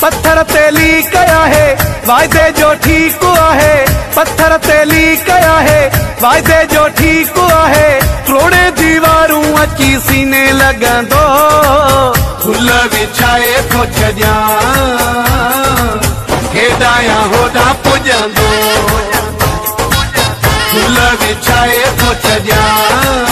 पत्थर तेली कया है वायदे जो ठीक आहे, पत्थर तेली कया है वायदे जो ठीक आहे। त्रोड़े दीवारूं अची सीने लगंदो, फुल विछाए थो छॾियां, हेॾां होॾां पुॼंदो, फुल विछाए थो छॾियां।